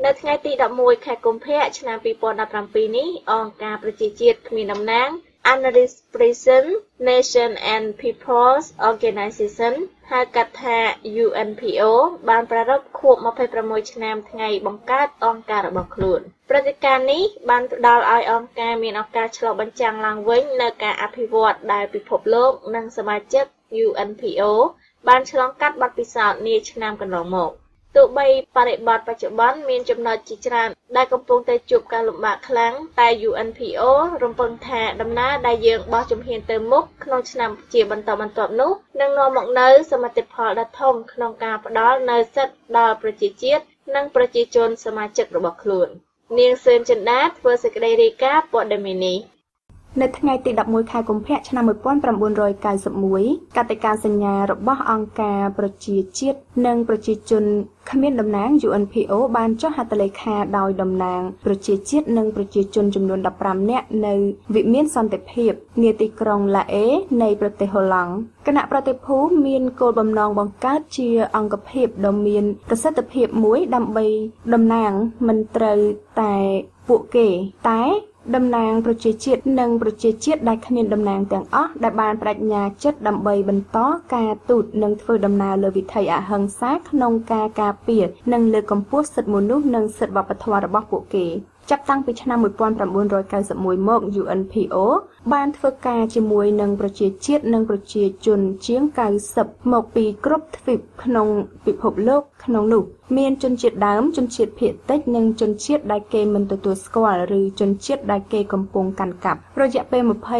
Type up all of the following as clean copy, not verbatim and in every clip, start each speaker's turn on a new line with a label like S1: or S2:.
S1: នៅថ្ងៃទី11 ខែកុម្ភៈឆ្នាំ 2017 នេះអង្គការប្រជាជាតិគ្មានតំណាង Administration Nation and Peoples Organization ហៅកាត់ថា UNPO បានប្រារព្ធខួប26ឆ្នាំថ្ងៃបង្កើតអង្គការរបស់ខ្លួនព្រឹត្តិការណ៍នេះបានផ្ដល់ឲ្យអង្គការមានឱកាសឆ្លុះបញ្ចាំងឡើងវិញនៅការអភិវឌ្ឍដែលពិភពលោកនិងសមាជិក UNPO បានឆ្លងកាត់បទពិសោធន៍នាឆ្នាំកន្លងមកទោះបីបរិបទបច្ចុប្បន្នមានចំណុចជាច្រើនដែលកំពុងតែជួបការលំបាកខ្លាំងតែ UNPO រំពឹងថាដំណើរដែលយើងបោះជំហានទៅមុខក្នុងឆ្នាំជាបន្តបន្ទាប់នោះនឹងនាំមកនូវសមិទ្ធផលដ៏ធំក្នុងការផ្ដល់នូវសិទ្ធិដល់ប្រជាជាតិនិងប្រជាជនសមាជិករបស់ខ្លួននាងសឿនចិន្តាធ្វើសេចក្តីរាយការណ៍ព័ត៌មាននេះនៅថ្ងៃទី11ខែកុម្ភៈឆ្នាំ1991កតិកាសញ្ញារបស់អង្គការប្រជាជាតិនិងប្រជាជនគ្មានតំណាង UNPO បានចុះហត្ថលេខាដោយតំណាងប្រជាជាតិនិងប្រជាជនចំនួន15នាក់នៅវិមានសន្តិភាពនាទីក្រុងឡាអេនៃប្រទេសហូឡង់គណៈប្រតិភូមានគោលបំណងបង្កើតជាអង្គភាពដ៏មានប្រសិទ្ធភាពមួយដើម្បីតំណាងមិនត្រូវតែពួកគេតែតំណាងប្រជាជាតិនិងប្រជាជាតិដែលគ្មានតំណាងទាំងអស់ដែលបានបដិញ្ញាចិត្តដើម្បីបន្តការទូតនិងធ្វើដំណើរលើវិថីអហិង្សាក្នុងការការពារនិងលើកកម្ពស់សិទ្ធិមនុស្សនិងសិទ្ធិវប្បធម៌របស់ពួកគេចាប់តាំងពីឆ្នាំ1991មក UNPO បានធ្វើការជាមួយនឹងប្រជាជាតិនិងប្រជាជនជាង90មកពីគ្រប់ទ្វីបក្នុងពិភពលោកក្នុងនោះមានជនជាតិដើមជនជាតិភាគតិចនិងជនជាតិដែលគេមិនទទួលស្គាល់ឬជនជាតិដែលគេកំពុងកាន់កាប់រយៈពេល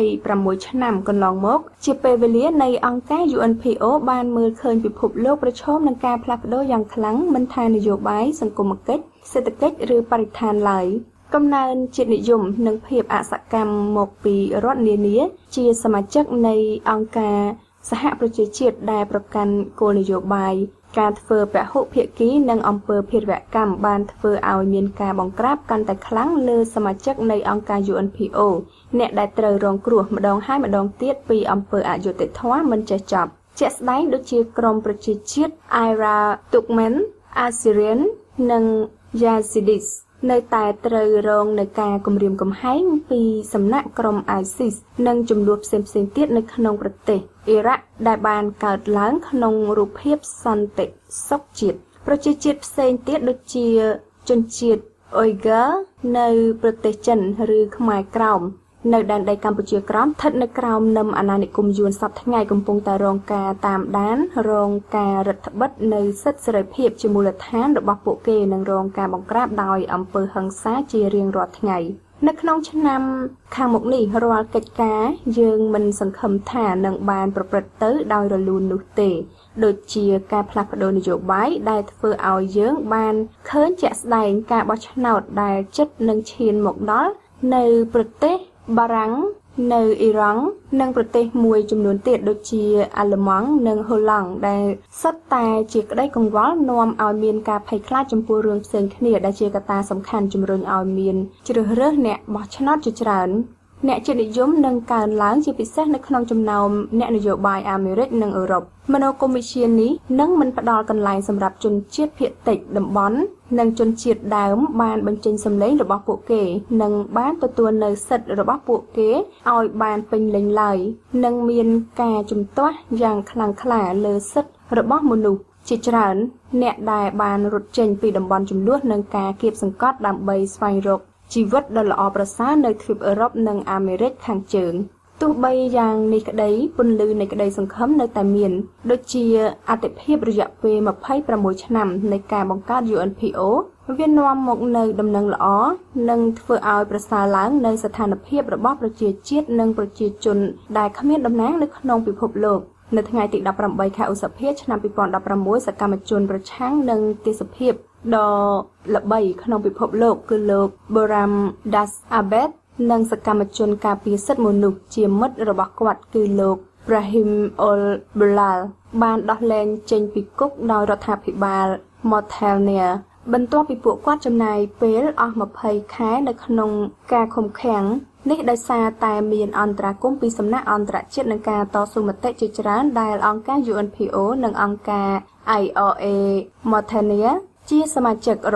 S1: 26ឆ្នាំកន្លងមកជាពេលវេលានៃអង្គការ UNPO បានមើលឃើញពិភពលោកប្រឈមនឹងការផ្លាស់ប្ដូរយ៉ាងខ្លាំងមិនថានយោបាយសង្គមគិច្ចសេដ្ឋកិច្ចឬបរិស្ថានឡើយកំណើនជាតិនិយមនិងភាពអសកម្មមកពីរដ្ឋនានាជាសមាជិកនៃអង្គការសហប្រជាជាតិដែលប្រកាន់គោលនយោបាយការធ្វើពហុភាគីនិងអំពើភេរវកម្មបានធ្វើឲ្យមានការបង្ក្រាបកាន់តែខ្លាំងលើសមាជិកនៃអង្គការ UNPO អ្នកដែលត្រូវរងគ្រោះម្ដងហើយម្ដងទៀតពីអំពើអយុត្តិធម៌មិនចេះចប់ជាក់ស្ដែងដូចជាក្រមប្រជាជាតិ Ira Tukmen Assyrian និង Yazidis នៅតែត្រូវរងនឹងការគំរាមកំហែងពីសំណាក់ក្រុម ISIS និងចំនួនផ្សេងៗទៀតនៅក្នុងប្រទេសអ៊ីរ៉ាក់ដែលបានកើតឡើងក្នុងរូបភាពសន្តិសុខជាតិប្រជាជាតិផ្សេងទៀតដូចជាជនជាតិអ៊ុយហ្គើនៅប្រទេសចិនឬខ្មែរក្រោមនៅដែនដីកម្ពុជាក្រោមស្ថិតនៅក្រោមនឹមអាណានិគមយួនសពថ្ងៃកំពុងតែរងការតាមដានរងការរដ្ឋបិទនៅសិទ្ធិសេរីភាពជាមូលដ្ឋានរបស់ពួកគេនិងរងការបង្ក្រាបដោយអំពើហិង្សាជារៀងរាល់ថ្ងៃនៅក្នុងឆ្នាំខាងមុខនេះរាល់កិច្ចការយើងមិនសង្ឃឹមថានឹងបានប្រព្រឹត្តទៅដោយរលូននោះទេដូចជាការផ្លាស់ប្ដូរនយោបាយដែលធ្វើឲ្យយើងបានឃើញជាក់ស្ដែងការបោះឆ្នោតដែលជិតនឹងឈានមកដល់នៅប្រទេសបារាំងនៅអ៊ីរ៉ង់និងប្រទេសមួយចំនួនទៀតដូចជាអាល្លឺម៉ង់និងហូឡង់ដែលសុទ្ធតែជាក្តីកង្វល់នាំឲ្យមានការភ័យខ្លាចចំពោះរឿងផ្សេងគ្នាដែលជាកត្តាសំខាន់ជំរុញឲ្យមានជ្រើសរើសអ្នកបោះឆ្នោតជាច្រើនអ្នកជាតិនិយមនឹងកើនឡើងជាពិសេសនៅក្នុងចំណោមអ្នកនយោបាយអាមេរិកនិងអឺរ៉ុបមនោគមវិជ្ជានេះនឹងមិនផ្ដល់កន្លែងសម្រាប់ជនជាតិភាគតិចតំបន់និងជនជាតិដើមបានបញ្ចេញសម្លេងរបស់ពួកគេនិងបានទទួលនៅសិទ្ធិរបស់ពួកគេឲ្យបានពេញលេញឡើយនិងមានការជំទាស់យ៉ាងខ្លាំងក្លាលើសិទ្ធិរបស់មនុស្សជាច្រើនអ្នកដែលបានរត់ចេញពីតំបន់ចំនួននិងការគៀបសង្កត់ដើម្បីស្វែងរកជីវិតដ៏ល្អប្រសើរនៅទ្វីបអឺរ៉ុបនិងអាមេរិកខាងជើងទោះបីយ៉ាងនេះក្តីពន្លឺនៃក្តីសង្ឃឹមនៅតែមានដូចជាអតិភិបរយៈពេល26ឆ្នាំនៃការបង្កើត UNPO វានាំមកនៅដំណឹងល្អនិងធ្វើឲ្យប្រសើរឡើងនៅស្ថានភាពរបស់ប្រជាជាតិនិងប្រជាជនដែលគ្មានតំណាងនៅក្នុងពិភពលោកនៅថ្ងៃទី18ខែឧសភាឆ្នាំ2016សកម្មជនប្រឆាំងនឹងទេសភាពដ៏ល្បីក្នុងពិភពលោកគឺលោក Boram Das Abed និងសកម្មជនការពារសិទ្ធិមនុស្សជាមិត្តរបស់គាត់គឺលោក Brahim Ol Bilal បានដោះលែងចេញពីគុកដោយរដ្ឋាភិបាល Mauritania បន្ទាប់ពីពួកគាត់ចំណាយពេលអស់20ខែនៅក្នុងការឃុំឃាំងនេះដោយសារតែមានអន្តរាគមន៍ពីសំណាក់អន្តរជាតិនឹងការតស៊ូមតិជាច្រើនដែលអង្គការ UNPO និងអង្គការ IRA Mauritania ជាសមាជិករបស់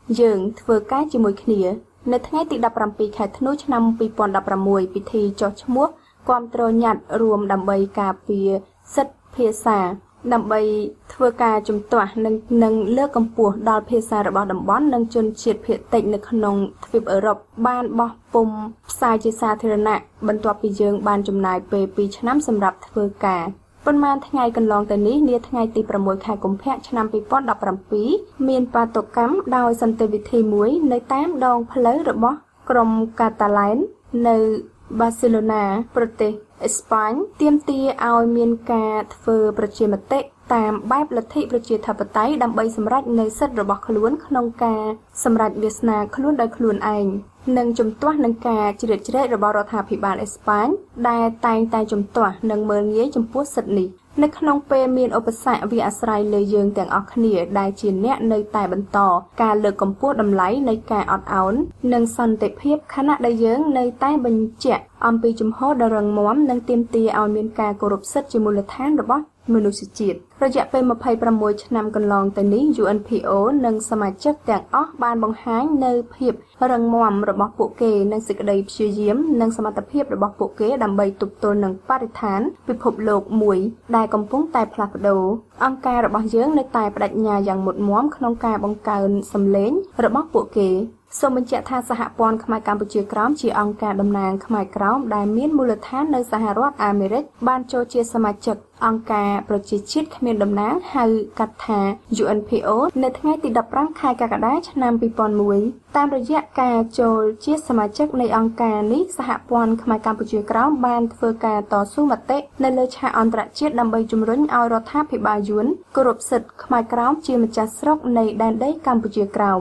S2: យើងធ្វើការជាមួយគ្នានៅថ្ងៃទី17ខែធ្នូឆ្នាំ2016ពិធីចុះឈ្មោះគាំទ្រញត្តិរួមដើម្បីការពារសិទ្ធិភាសាដើម្បីធ្វើការជំទាស់និងលើកកម្ពស់ដល់ភាសារបស់តំបន់និងជនជាតិភាគតិចនៅក្នុងទ្វីបអឺរ៉ុបបានបោះពុម្ពផ្សាយជាសាធារណៈបន្ទាប់ពីយើងបានចំណាយពេល2ឆ្នាំសម្រាប់ធ្វើការប៉ុន្មានថ្ងៃកន្លងទៅនេះនាថ្ងៃទី6ខែកុម្ភៈឆ្នាំ2017មានបាតុកម្មដោយសន្តិវិធីមួយនៅតាមដងផ្លូវរបស់ក្រុមកាតាឡែននៅបាសេឡូណាប្រទេសអេស្ប៉ាញទាមទារឲ្យមានការធ្វើប្រជាមតិតាមបែបលទ្ធិប្រជាធិបតេយ្យដើម្បីសម្រេចនូវសិទ្ធិរបស់ខ្លួនក្នុងការសម្រេចវាសនាខ្លួនដោយខ្លួនឯងនិងជំទាស់នឹងការជ្រៀតជ្រែករបស់រដ្ឋាភិបាលអេស្ប៉ាញដែលតែងតែជំទាស់និងមើលងាយចំពោះសិទ្ធិនេះនៅក្នុងពេលមានឧបសគ្គវាអាស្រ័យលើយើងទាំងអស់គ្នាដែលជាអ្នកនៅតែបន្តការលើកកម្ពស់តម្លៃនៃការអត់ឱននិងសន្តិភាពខណៈដែលយើងនៅតែបញ្ជាក់អំពីជំហរដ៏រឹងមាំនិងទាមទារឲ្យមានការគោរពសិទ្ធិជាមូលដ្ឋានរបស់មនុស្សជាតិរយៈពេល26ឆ្នាំកន្លងទៅនេះ UNPO និងសមាជិកទាំងអស់បានបង្ហាញនៅភាពរឹងមាំរបស់ពួកគេនិងសេចក្តីព្យាយាមនិងសមត្ថភាពរបស់ពួកគេដើម្បីទប់ទល់នឹងបរិស្ថានពិភពលោកមួយដែលកំពុងតែផ្លាស់ប្ដូរអង្គការរបស់យើងនៅតែបដិញ្ញាយ៉ាងមុតមាំក្នុងការបង្កើនសម្លេងរបស់ពួកគេសូមបញ្ជាក់ថាសហព័ន្ធខ្មែរកម្ពុជាក្រោមជាអង្គការតំណាងខ្មែរក្រោមដែលមានមូលដ្ឋាននៅសហរដ្ឋអាមេរិកបានចូលជាសមាជិកអង្គការប្រជាជាតិគ្មានតំណាងហៅកាត់ថា UNPO នៅថ្ងៃទី15ខែកក្កដាឆ្នាំ2001តាមរយៈការចូលជាសមាជិកនៃអង្គការនេះសហព័ន្ធខ្មែរកម្ពុជាក្រោមបានធ្វើការតស៊ូមតិនៅលើឆាកអន្តរជាតិដើម្បីជំរុញឲ្យរដ្ឋាភិបាលយួនគោរពសិទ្ធិខ្មែរក្រោមជាម្ចាស់ស្រុកនៃដែនដីកម្ពុជាក្រោម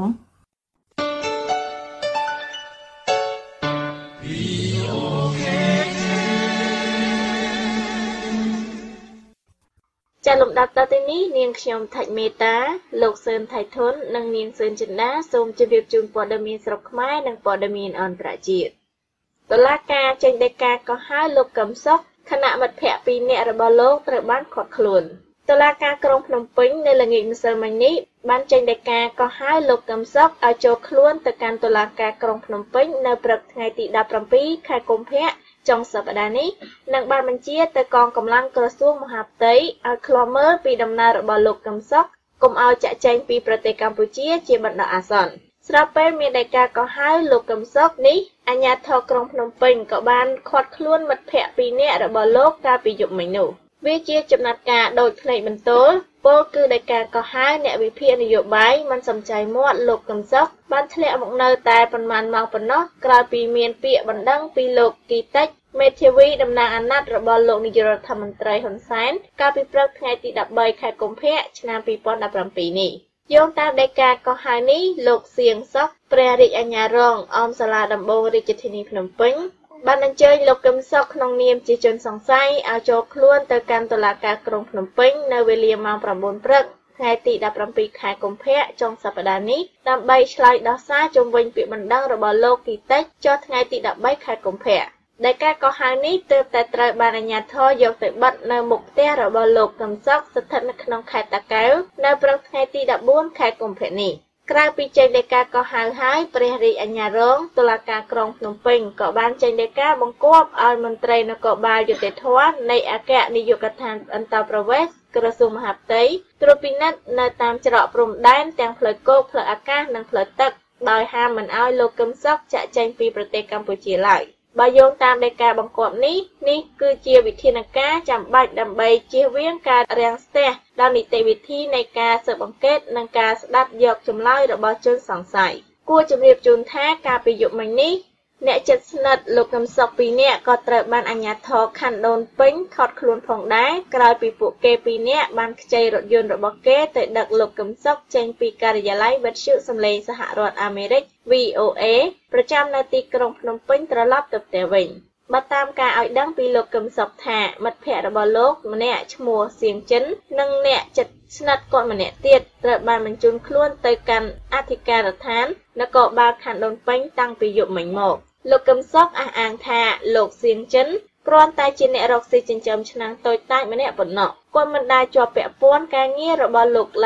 S1: ចាលំដាប់តទៅនេះនាងខ្ញុំថៃមេតាលោកសឿនថៃធុននិងនាងសឿនចិន្តាសូមជម្រាបជូនព័ត៌មានស្រុកខ្មែរនិងព័ត៌មានអន្តរជាតិតុលាការចេញដីកាកោះហៅលោកកឹមសុខគណៈមិត្តភ័ក្តិ2នាក់របស់លោកត្រូវបានឃាត់ខ្លួនតុលាការក្រុងភ្នំពេញនៅល្ងាចម្សិលមិញនេះបានចេញដីកាកោះហៅលោកកឹមសុខឲ្យចូលខ្លួនទៅកាន់តុលាការក្រុងភ្នំពេញនៅព្រឹកថ្ងៃទី17ខែកុម្ភៈចុងសប្តាហ៍នេះនឹងបានបញ្ជាទៅកងកម្លាំងក្រសួងមហាផ្ទៃឲ្យឃ្លាំមើលពីដំណើររបស់លោកកឹមសុខកុំឲ្យចាក់ចែងពីប្រទេសកម្ពុជាជាបណ្ដោះអាសន្នស្របពេលមានដីកាកោះហៅលោកកឹមសុខនេះអាជ្ញាធរក្រុងភ្នំពេញក៏បានឃាត់ខ្លួនមិត្តភ័ក្តិ2នាក់របស់លោកកាលពីយប់មិញនោះវាជាចំណាត់ការដោយផ្នែកបន្ទោលពលគឺដីកាកោះហៅអ្នកវិភាគនយោបាយមិនសំចៃមាត់លោកកឹមសុខបានធ្លាក់មកនៅតែប៉ុន្មានម៉ោងប៉ុណ្ណោះក្រោយពីមានពាក្យបណ្ដឹងពីលោកគីតិចមេធាវីតំណាងអាណត្តិរបស់លោកនាយករដ្ឋមន្ត្រីហ៊ុនសែនកាលពីព្រឹកថ្ងៃទី13ខែកុម្ភៈឆ្នាំ2017នេះយោងតាមដីកាកោះហៅនេះលោកសៀងសុខព្រះរាជអាជ្ញារងអមសាលាដំបងរាជធានីភ្នំពេញបានអញ្ជើញលោកកឹមសុខក្នុងនាមជាជនសង្ស័យឲ្យចូលខ្លួនទៅកាន់តុលាការក្រុងភ្នំពេញនៅវេលាម៉ោង9ព្រឹកថ្ងៃទី17ខែកុម្ភៈចុងសប្តាហ៍នេះដើម្បីឆ្លើយដោះសារជុំវិញពាក្យបណ្ដឹងរបស់លោកគីតិចចុះថ្ងៃទី13ខែកុម្ភៈដែលការកោះហៅនេះទើបតែត្រូវបានអាជ្ញាធរយកទៅបិទនៅមុខផ្ទះរបស់លោកកឹមសុខស្ថិតនៅក្នុងខេត្តតាកែវនៅព្រឹកថ្ងៃទី14ខែកុម្ភៈនេះក្រៅពីចេញដីកាកោះហៅហើយព្រះរាជអាជ្ញារងតុលាការក្រុងភ្នំពេញក៏បានចេញដីកាបង្គាប់ឲ្យមន្ត្រីនគរបាលយុតិធម៌នៃអគ្គនាយកដ្ឋានអន្តរប្រវេសន៍ក្រសួងមហាផ្ទៃត្រួតពិនិត្យនៅតាមច្រកព្រំដែនទាំងផ្លូវគោកផ្លូវអាកាសនិងផ្លូវទឹកដោយហាមមិនឲ្យលោកកឹមសុខចាក់ចែងពីប្រទេសកម្ពុជាឡើយបើយោងតាមដីកាបង្គាប់នេះគឺជាវិធានការចាំបាច់ដើម្បីជៀសវាងការរាំងស្ទះដល់នីតិវិធីនៃការស៊ើបអង្កេតនិងការស្ដាប់យកចម្លើយរបស់ជនសង្ស័យគួរជម្រាបជូនថាកាលពីយប់មិញនេះអ្នកជិតស្និទ្ធលោកកឹមសុខ2នាក់ក៏ត្រូវបានអាជ្ញាធរខណ្ឌដូនពេញឃាត់ខ្លួនផងដែរក្រោយពីពួកគេ2នាក់បានខ្ចីរថយន្តរបស់គេទៅដឹកលោកកឹមសុខចេញពីការិយាល័យវិទ្យុសំឡេងសហរដ្ឋអាមេរិក VOA ប្រចាំនៅទីក្រុងភ្នំពេញត្រឡប់ទៅផ្ទះវិញបើតាមការឲ្យដឹងពីលោកកឹមសុខថាមិត្តភ័ក្តិរបស់លោកម្នាក់ឈ្មោះសៀងចិននិងអ្នកជិតស្និទ្ធគាត់ម្នាក់ទៀតត្រូវបានបញ្ជូនខ្លួនទៅកាន់អធិការដ្ឋាននគរបាលខណ្ឌដូនពេញតាំងពីយប់មិញមកលោកកឹមសុខអះអាងថាលោកសៀងចិនគ្រាន់តែជាអ្នករកស៊ីចិញ្ចឹមឆ្នាំងតូចតាចម្នាក់ប៉ុណ្ណោះគាត់មិនដែលជាប់ពាក់ព័ន្ធការងាររបស់លោកឡើយ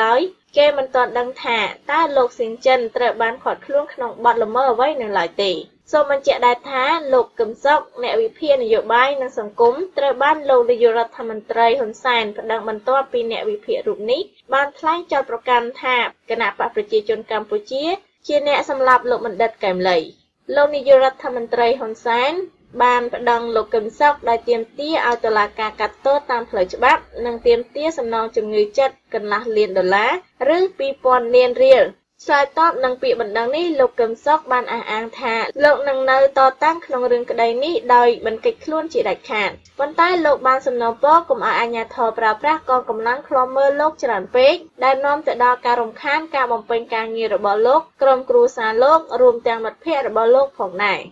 S1: គេមិនទាន់ដឹងថាតើលោកសៀងចិនត្រូវបានឃាត់ខ្លួនក្នុងបទល្មើសអ្វីនៅឡើយទេសូមបញ្ជាក់ដែរថាលោកកឹមសុខអ្នកវិភាគនយោបាយនិងសង្គមត្រូវបានលោកនាយករដ្ឋមន្ត្រីហ៊ុនសែនប្តឹងបន្ទាប់ពីអ្នកវិភាគរូបនេះបានថ្លែងចោទប្រកាន់ថាគណៈបកប្រជាជនកម្ពុជាជាអ្នកសម្លាប់លោកបណ្ឌិតកែមលីលោកនាយករដ្ឋមន្ត្រីហ៊ុនសែនបានប្តឹងលោកកឹមសុខដោយទាមទារឲ្យតុលាការកាត់ទោសតាមផ្លូវច្បាប់និងទាមទារសំណងជំងឺចិត្តកន្លះលានដុល្លារឬ 2000 លានរៀលឆ្លើយតបនឹងពាក្យបណ្តឹងនេះលោកកឹមសុខបានអះអាងថាលោកនឹងនៅតតាំងក្នុងរឿងក្តីនេះដោយបន្កិច្ចខ្លួនជាដាច់ខាតប៉ុន្តែលោកបានសំណូមពរកុំឲ្យអាជ្ញាធរប្រើប្រាស់កងកម្លាំងឃ្លាំមើលលោកច្រើនពេកដែលនាំទៅដល់ការរំខានការបំពេញការងាររបស់លោកក្រុមគ្រួសារលោករួមទាំងមិត្តភ័ក្តិរបស់លោកផងដែរ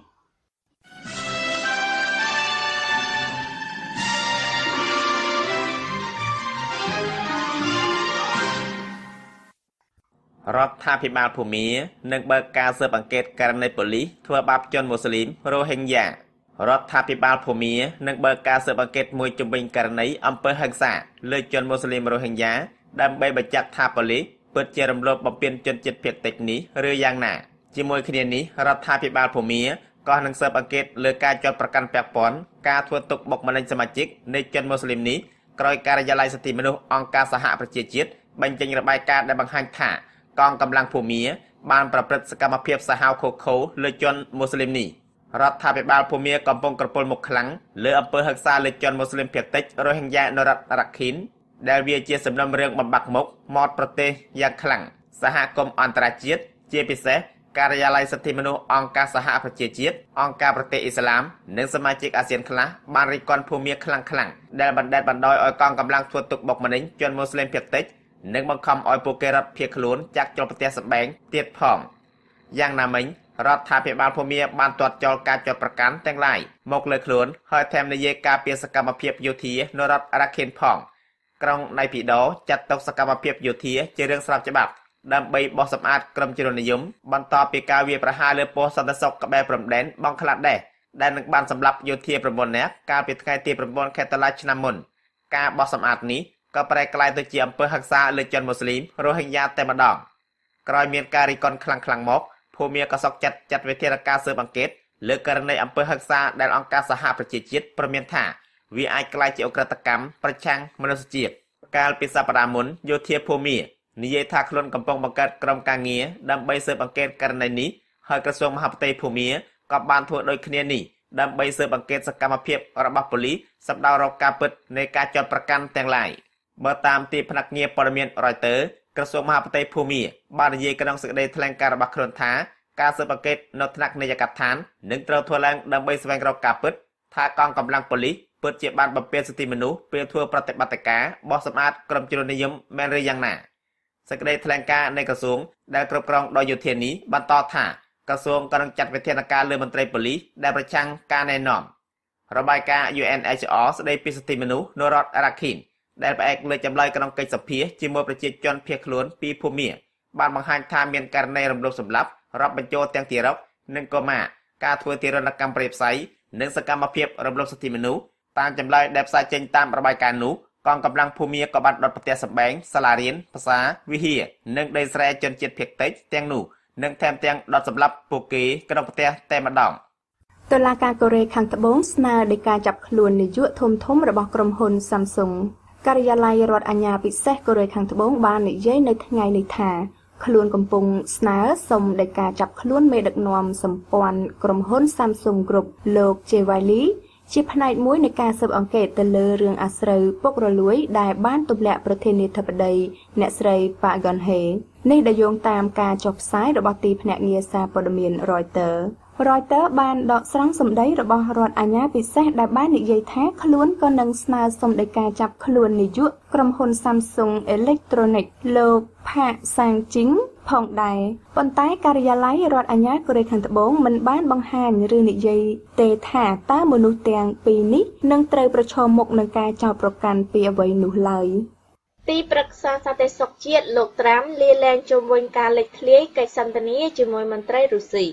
S3: រដ្ឋាភិបាលភូមានឹងបើកការស៊ើបអង្កេតករណីប៉ូលីសធ្វើបាបជនមូស្លីមរ៉ូហិញយ៉ារដ្ឋាភិបាលភូមានឹងបើកការស៊ើបអង្កេតមួយជំវិញករណីអំពើហិង្សាលើជនមូស្លីមរ៉ូហិញយ៉ាដើម្បីបញ្ជាក់ថាប៉ូលីសពិតជារំលោភបំពានជនជាតិភាគតិចនេះឬយ៉ាងណាជាមួយគ្នានេះរដ្ឋាភិបាលភូមាក៏នឹងស៊ើបអង្កេតលើការចាត់ប្រកាន់ពាក់ព័ន្ធការធ្វើទុកបុកម្នេញសមាជិកនៃជនមូស្លីមនេះក្រោយការិយាល័យសិទ្ធិមនុស្សអង្គការសហប្រជាជាតិបញ្ចេញរបាយការណ៍ដែលបង្ហាញថាកងកម្លាំងភូមាបានប្រព្រឹត្តសកម្មភាពសាហាវឃោឃៅលើជនមូស្លីមនេះរដ្ឋាភិបាលភូមាកំពុងក្រពុលមុខខ្លាំងលើអំពើហិង្សាលើជនមូស្លីមភាគតិចរ៉ូហិញយ៉ានៅរដ្ឋរ៉ាខីនដែលវាជាសំណុំរឿងបំបាក់មុខមាត់ប្រទេសយ៉ាងខ្លាំងសហគមន៍អន្តរជាតិជាពិសេសការិយាល័យសិទ្ធិមនុស្សអង្គការសហប្រជាជាតិអង្គការប្រទេសអ៊ីស្លាមនិងសមាជិកអាស៊ានខ្លះបានរិះគន់ភូមាខ្លាំងដែលបណ្ដេតបណ្ដោយឲ្យកងកម្លាំងធ្វើទុកបុកម្នេញជនមូស្លីមភាគតិចនិងបង្ខំឲ្យពួកគេរត់ភៀសខ្លួនចាក់ចូលប្រទេសសម្បែងទៀតផងយ៉ាងណាមិញរដ្ឋាភិបាលភូមាបានទាត់ចោលការចាត់ប្រកាន់ទាំងឡាយមកលើខ្លួនហើយថែមនិយាយការពីសកម្មភាពយោធានៅរដ្ឋរ៉ាខិនផងក្រុងណៃពីដោចាត់ទុកសកម្មភាពយោធាជារឿងស្របច្បាប់ដើម្បីបោះសម្អាតក្រុមជ្រុលនិយមបន្តពីការវាយប្រហារលើប៉ុស្តិ៍សន្តិសុខក្បែរព្រំដែនបង់ក្លាដេសដែលនឹងបានសម្លាប់យោធា9នាក់កាលពីថ្ងៃទី9ខែតុលាឆ្នាំមុនការបោះសម្អាតនេះក៏ប្រែក្លាយទៅជាអំពើហិង្សាលើជនមូស្លីមរ៉ូហិញយ៉ាតែម្ដងក្រោយមានការរិះគន់ខ្លាំងមកភូមាក៏សុកចាត់វិធានការស៊ើបអង្កេតលើករណីអំពើហិង្សាដែលអង្គការសហប្រជាជាតិព្រមានថាវាអាចក្លាយជាឧក្រិដ្ឋកម្មប្រឆាំងមនុស្សជាតិកាលពីសប្តាហ៍មុនយោធាភូមានិយាយថាខ្លួនកំពុងបង្កើតក្រុមការងារដើម្បីស៊ើបអង្កេតករណីនេះហើយក្រសួងមហាផ្ទៃភូមាក៏បានធ្វើដូចគ្នានេះដើម្បីស៊ើបអង្កេតសកម្មភាពរបស់ប៉ូលីសសម្ដៅរកការពិតនៃការចាត់ប្រកាន់ទាំងឡាយបើតាមទីភ្នាក់ងារព័ត៌មាន Reuters ក្រសួងមហាផ្ទៃភូមាបាននិយាយក្នុងសេចក្តីថ្លែងការណ៍របស់ខ្លួនថាការស៊ើបអង្កេតនៅថ្នាក់នាយកដ្ឋាននឹងត្រូវធ្វើឡើងដើម្បីស្វែងរកការពិតថាកងកម្លាំងប៉ូលីសពិតជាបានបំពានសិទ្ធិមនុស្សពេលធ្វើប្រតិបត្តិការបោះសម្អាតក្រុមជ្រុលនិយមមែនឬយ៉ាងណាសេចក្តីថ្លែងការណ៍នៃក្រសួងដែលគ្រប់គ្រងដោយយោធានេះបន្តថាក្រសួងក៏នឹងចាត់វិធានការលើមន្ត្រីប៉ូលីសដែលប្រឆាំងការណែនាំរបាយការណ៍ UNHCR ស្តីពីសិទ្ធិមនុស្សនៅរដ្ឋរ៉ាខីនដែលផ្អែកលើចម្លើយក្នុងកិច្ចសភាជាមួយប្រជាជនភៀសខ្លួនពីភូមាបានបង្ហាញថាមានករណីរំលោភសម្លាប់រាប់បញ្ចូលទាំងទារកនិងកុមារការធ្វើទារុណកម្មប្រេយផ្សៃនិងសកម្មភាពរំលោភសិទ្ធិមនុស្សតាមចម្លើយដែលផ្សាយចេញតាមរបាយការណ៍នោះកងកម្លាំងភូមាក៏បានដុតផ្ទះសម្បែងសាលារៀនភាសាវិហារនិងដីស្រែជនជាតិភាគតិចទាំងនោះនិងថែមទាំងដុតសម្លាប់ពួកគេក្នុងផ្ទះតែម្ដង
S2: តុលាការកូរ៉េខាងត្បូងស្នើដោយការចាប់ខ្លួននាយកធំរបស់ក្រុមហ៊ុន Samsung ការិយាល័យរដ្ឋអាជ្ញាពិសេសកូរ៉េខាងត្បូងបាននិយាយនៅថ្ងៃនេះថាខ្លួនកំពុងស្នើសុំដោយការចាប់ខ្លួនមេដឹកនាំសម្ព័ន្ធក្រុមហ៊ុន Samsung Group លោក Jewali ជាផ្នែកមួយនៃការស៊ើបអង្កេតទៅលើរឿងអាស្រូវពុករលួយដែលបានទម្លាក់ប្រធានាធិបតីអ្នកស្រី Park Geun-hye នេះដែលយោងតាមការចុះផ្សាយរបស់ទីភ្នាក់ងារសារព័ត៌មាន Reuters បានដកស្រង់សម្ដីរបស់រដ្ឋអាជ្ញាពិសេសដែលបាននិយាយថាខ្លួនក៏នឹងស្នើសុំដោយការចាប់ខ្លួននាយកក្រុមហ៊ុន Samsung Electronics លោក Park Sang-jin ផងដែរប៉ុន្តែការិយាល័យរដ្ឋអាជ្ញាកូរ៉េខាងត្បូងមិនបានបង្ហាញឬនិយាយទេថាតើមនុស្សទាំងពីរនេះនឹងត្រូវប្រឈមមុខនឹងការចោទប្រកាន់ពីអ្វីនោះឡើយ
S1: ទីប្រឹក្សាសន្តិសុខជាតិលោកត្រាំលាលែងជុំវិញការលេចធ្លាយកិច្ចសន្ទនាជាមួយមន្ត្រីរុស្ស៊ី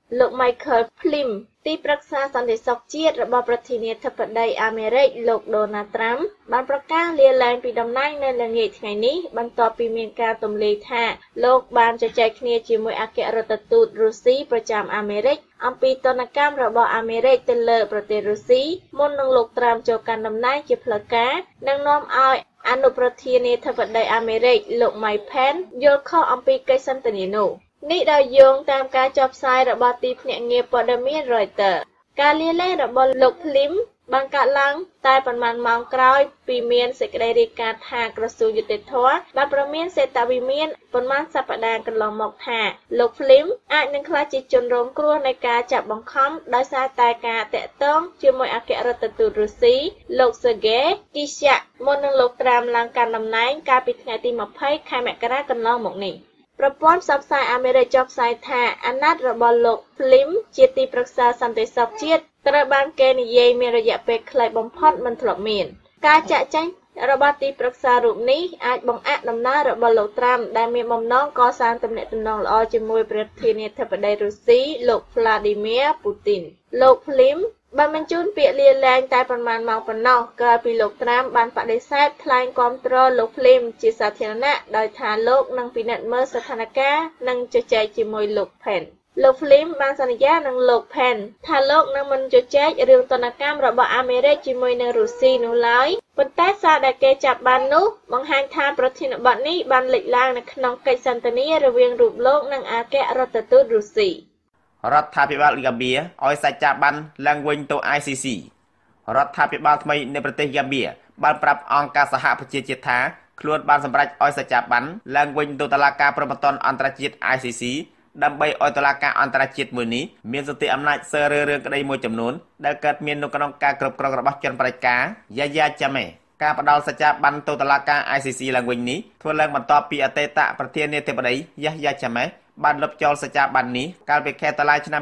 S1: លោក Michael Flynn ទីប្រឹក្សាសន្តិសុខជាតិរបស់ប្រធានាធិបតីអាមេរិកលោក Donald Trump បានប្រកាសលាលែងពីតំណែងនៅល្ងាចថ្ងៃនេះបន្ទាប់ពីមានការទម្លាយថាលោកបានជជែកគ្នាជាមួយអគ្គរដ្ឋទូតរុស្ស៊ីប្រចាំអាមេរិកអំពីទណ្ឌកម្មរបស់អាមេរិកទៅលើប្រទេសរុស្ស៊ីមុននឹងលោក Trump ចូលកាន់តំណែងជាផ្លូវការនិងនាំឲ្យអនុប្រធានាធិបតីអាមេរិកលោក Mike Pence យល់ខុសអំពីកិច្ចសន្ទនានោះនេះដោយយោងតាមការចុះផ្សាយរបស់ទីភ្នាក់ងារព័ត៌មាន Reuters ការលាលែងរបស់លោក Flynn បានកើតឡើងតែប៉ុន្មានម៉ោងក្រោយពីមានសេចក្តីរាយការណ៍ថាក្រសួងយុតិធម៌បានប្រមានសេតវិមានប៉ុន្មានសប្តាហ៍កន្លងមកថាលោក Flynn អាចនឹងក្លាយជាជនរងគ្រោះនៃការចាប់បង្ខំដោយសារតែការតាក់ទងជាមួយអគ្គរដ្ឋទូតរុស្ស៊ីលោក Sergei Kislyak មុននឹងលោក Trump ឡើងកាន់តំណែងកាលពីថ្ងៃទី20ខែមករាកន្លងមកនេះប្រព័ន្ធផ្សព្វផ្សាយអាមេរិកចុះផ្សាយថាអាណត្តិរបស់លោក Flynn ជាទីប្រឹក្សាសន្តិសុខជាតិត្រូវបានគេនិយាយមានរយៈពេលខ្លីបំផុតមិនធ្លាប់មានការចាក់ចែងរបស់ទីប្រឹក្សារូបនេះអាចបង្អាក់ដំណើររបស់លោក Trump ដែលមានបំណងកសាងទំនាក់ទំនងល្អជាមួយប្រធានាធិបតីរុស្ស៊ីលោក Vladimir Putin លោក Flynn បានបញ្ជូនពាក្យលាលែងតែប៉ុន្មានម៉ោងប៉ុណ្ណោះក្រោយពីលោក Trump បានបដិសេធថ្លែងគាំទ្រលោក Flynn ជាសាធារណៈដោយថាលោកនឹងពិនិត្យមើលស្ថានភាពនិងជជែកជាមួយលោក Pence លោក Flynn បានសន្យានឹងលោក Pence ថាលោកនឹងមិនជជែករឿងទណ្ឌកម្មរបស់អាមេរិកជាមួយនឹងរុស្ស៊ីនោះឡើយប៉ុន្តែសារដែលគេចាប់បាននោះបង្ហាញថាប្រធានបទនេះបានលេចឡើងនៅក្នុងកិច្ចសន្ទនារវាងរូបលោកនិងអគ្គរដ្ឋទូតរុស្ស៊ី
S3: រដ្ឋាភិបាលហ្គាបៀឲ្យសច្ចាប័នឡើងវិញទៅ ICC រដ្ឋាភិបាលថ្មីនៃប្រទេសហ្គាបៀបានប្រាប់អង្គការសហប្រជាជាតិថាខ្លួនបានសម្រេចឲ្យសច្ចាប័នឡើងវិញទៅតុលាការព្រហ្មទណ្ឌអន្តរជាតិ ICC ដើម្បីឲ្យតុលាការអន្តរជាតិមួយនេះមានសិទ្ធិអំណាចស៊ើរឿងក្តីមួយចំនួនដែលកើតមាននៅក្នុងការគ្រប់គ្រងរបស់ជនបដិការយ៉ាយ៉ាចាមេការផ្ដាល់សច្ចាប័នទៅតុលាការ ICC ឡើងវិញនេះធ្វើឡើងបន្ទាប់ពីអតីតប្រធានាធិបតីយ៉ាយ៉ាចាមេបានលុបចោលសច្ចាប័ននេះកាលពីខែតុលាឆ្នាំ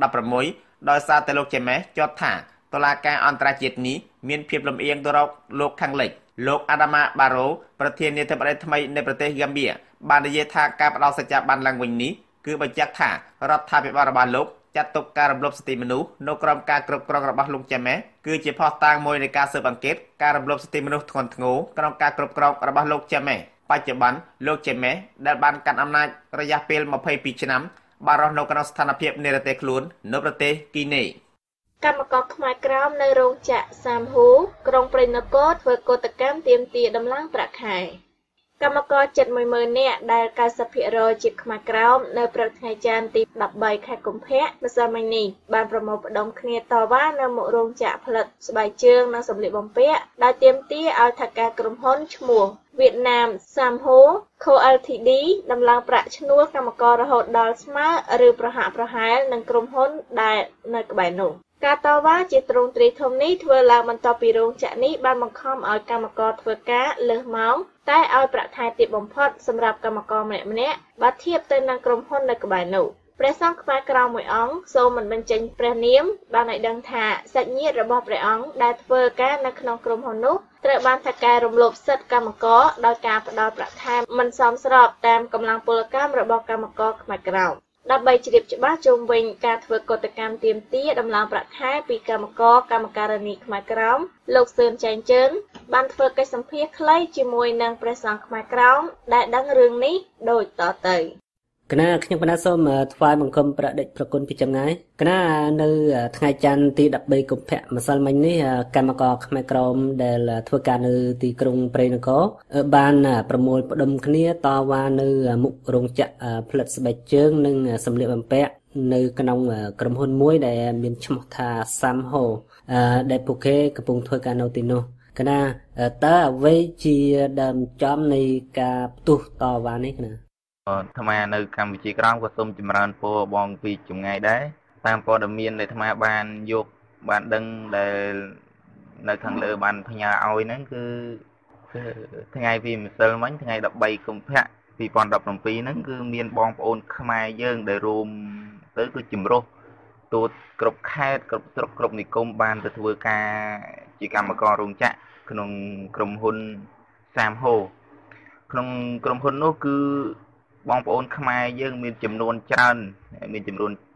S3: 2016ដោយសារតែលោកចាមេចោទថាតុលាការអន្តរជាតិនេះមានភាពលំអៀងទៅរកលោកខាងលិចលោកអាដាម៉ាបារ៉ូប្រធានាធិបតីថ្មីនៃប្រទេសហ្គាំបៀបាននិយាយថាការផ្ដាល់សច្ចាប័នឡើងវិញនេះគឺបញ្ជាក់ថារដ្ឋាភិបាលរបស់លោកចាត់ទុកការរំលោភសិទ្ធិមនុស្សនៅក្រោមការគ្រប់គ្រងរបស់លោកចាមេគឺជាភស្តុតាងមួយនៃការស៊ើបអង្កេតការរំលោភសិទ្ធិមនុស្សធ្ងន់ធ្ងរក្នុងការគ្រប់គ្រងរបស់លោកចាមេបច្ចុប្បន្នលោកចាមេដែលបានកាន់អំណាចរយៈពេល22ឆ្នាំបានរស់នៅក្នុងស្ថានភាពនិរទេសខ្លួននៅប្រទេសគីណេ
S1: កម្មករខ្មែរក្រោមនៅរោងចក្រសាមហ៊ូក្រុងព្រៃនគរធ្វើកោតកម្មទាមទារដំឡើងប្រាក់ខែកម្មករជិត 10000 នាក់ដែល 90% ជាខ្មែរក្រោមនៅព្រឹកថ្ងៃច័ន្ទទី13ខែកុម្ភៈម្សិលមិញនេះបានប្រមូលផ្ដុំគ្នាតវ៉ានៅមុខរោងចក្រផលិតស្បែកជើងនិងសម្លៀកបំពាក់ដែលទាមទារឲ្យថៅកែក្រុមហ៊ុនឈ្មោះវៀតណាម Samho Co Ltd ដំឡើងប្រាក់ឈ្នួលកម្មកររហូតដល់ស្មើឬប្រហាក់ប្រហែលនឹងក្រុមហ៊ុនដែលនៅក្បែរនោះការតវ៉ាជាទ្រង់ទ្រាយធំនេះធ្វើឡើងបន្ទាប់ពីរោងចក្រនេះបានបង្ខំឲ្យកម្មករធ្វើការលើសម៉ោងតែឲ្យប្រាក់ខែទាបបំផុតសម្រាប់កម្មករម្នាក់ៗបើធៀបទៅនឹងក្រុមហ៊ុននៅក្បែរនោះព្រះសង្ឃខ្មែរក្រៅមួយអង្គសូមមិនបញ្ចេញព្រះនាមបានឲ្យដឹងថាសាច់ញាតិរបស់ព្រះអង្គដែលធ្វើការនៅក្នុងក្រុមហ៊ុននោះត្រូវបានថៅកែរំលោភសិទ្ធិកម្មករដោយការផ្ដល់ប្រាក់ខែមិនសមស្របតាមកម្លាំងពលកម្មរបស់កម្មករខ្មែរក្រៅដើម្បីជ្រាបច្បាស់ជុំវិញការធ្វើកោតកម្មទាមទារដំឡើងប្រាក់ខែពីកម្មការនីខ្មែរក្រោមលោកសឿនចែងជើងបានធ្វើកិច្ចសម្ភាសន៍ខ្លីជាមួយនឹងព្រះសង្ឃខ្មែរក្រោមដែលដឹងរឿងនេះដូចតទៅ
S4: គណៈខ្ញុំគណៈសូមថ្វាយបង្គំប្រដេចប្រគុណពីចម្ងាយគណៈនៅថ្ងៃច័ន្ទទី13កុម្ភៈម្សិលមិញនេះកម្មករខ្មែរក្រមដែលធ្វើការនៅទីក្រុងព្រៃនគរបានប្រមូលផ្ដុំគ្នាតវ៉ានៅមុខរោងចក្រផលិតស្បែកជើងនិងសម្លៀកបំពាក់នៅក្នុងក្រុមហ៊ុនមួយដែលមានឈ្មោះថា Samho ដែលពួកគេកំពុងធ្វើការនៅទីនោះគណៈតើអ្វីជាដើមចំនៃការផ្ទុះតវ៉ានេះគណៈ
S5: អាត្មានៅកម្ពុជាក្រោមក៏សូមចម្រើនពរបងពីចម្ងាយដែរតាមព័ត៌មានដែលអាត្មាបានយកបានដឹងដែលនៅខាងលើបានផ្ញើឲ្យហ្នឹងគឺថ្ងៃពីម្សិលមិញថ្ងៃ13កុម្ភៈ2017ហ្នឹងគឺមានបងប្អូនខ្មែរយើងដែលរួមទៅគឺចម្រុះទូតគ្រប់ខេត្តគ្រប់ស្រុកគ្រប់និគមបានទៅធ្វើការជាកម្មកររោងចក្រក្នុងក្រុមហ៊ុនសាមហូក្នុងក្រុមហ៊ុននោះគឺបងប្អូនខ្មែរយើងមានចំនួនច្រើន